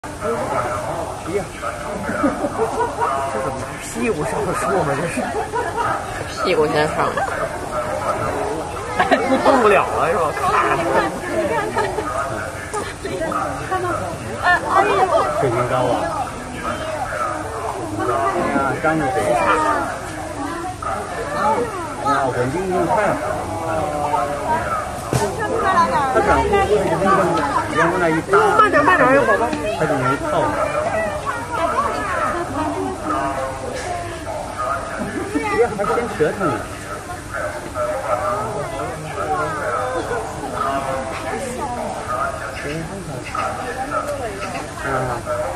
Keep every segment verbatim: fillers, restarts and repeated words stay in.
哎呀，这怎么屁股上的树吗？这是屁股先上， 动不了了是吧？卡着。水平高啊！哎呀，张着嘴叉。哎呀，稳定性太好了，他长得就是那个沿着那一搭， 慢点慢点，有宝宝， 他就能靠。哎呀，还伸舌头呢。啊。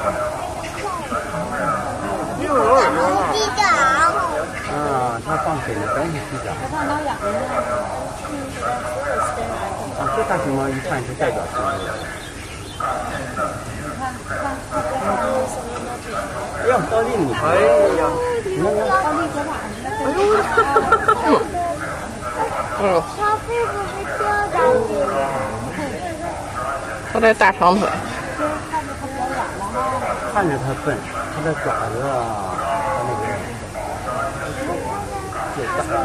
啊，他放水呢，赶紧洗澡。啊，这大熊猫一看是代表性的。哎呀，倒立你！哎呀，你看看， 哎呦，嗯， 它屁股是掉下去了。 它在大长腿。 看着它笨，它的爪子啊，它那个也大。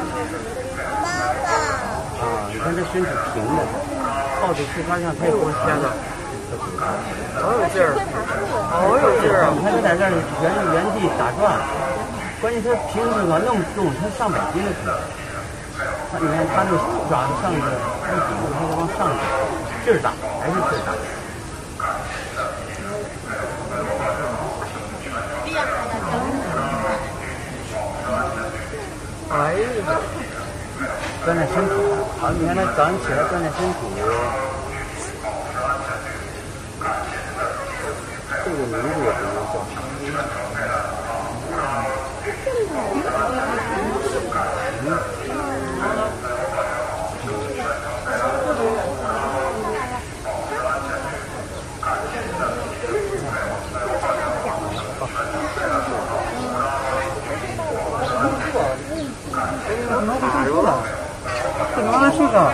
啊，你看这身体平的，靠着树杈上，它也不会偏了。 好有劲儿，好有劲儿啊！ 你看它在这儿原原地打转，关键它平时吧那么重，它上百斤了可能。它你看它那爪子上去一顶，它就往上走，劲儿大，还是劲儿大。 哎呀， 锻炼身体，好，你看他早上起来锻炼身体，这个名字也不能叫。卡住了，这他妈是个。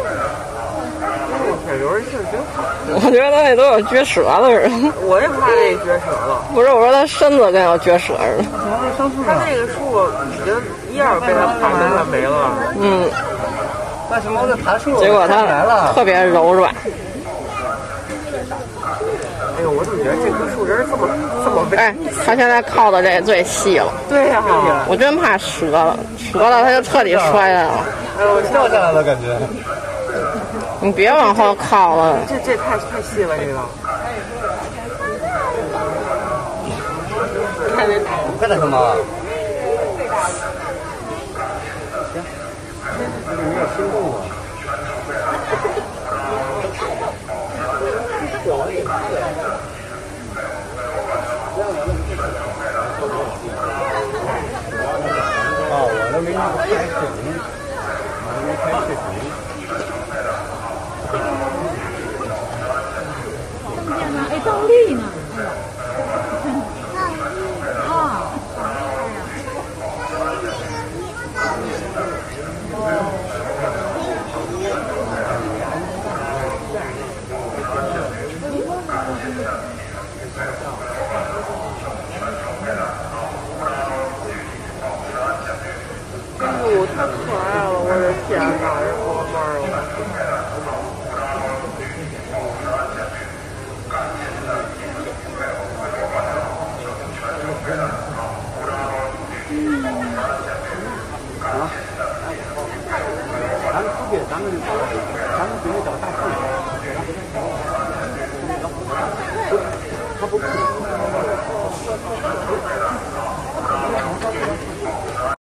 我天，有人性真好。我觉得他那都要撅折了似的。我也怕这撅折了。不是，我说他身子跟要撅折似的。他那个树已经一样被他爬的快没了。嗯。 那什么在爬树？ 结果它特别柔软。 哎呦，我怎么觉得这棵树枝这么这么哎，它现在靠的这最细了。 对呀、啊， 我真怕折了，折了它就彻底摔下来了。 哎呦，掉下来了感觉。 你别往后靠了。 这这太太细了，这个。快点，快点什么？行，这个没有心动啊。哦，我都没那个开视频，我都没开视频。 哎，倒立呢！啊！ 哎呦，太可爱了！我的天哪，这宝贝儿！ 啊！咱们出去，咱们咱们准备找大树。他不。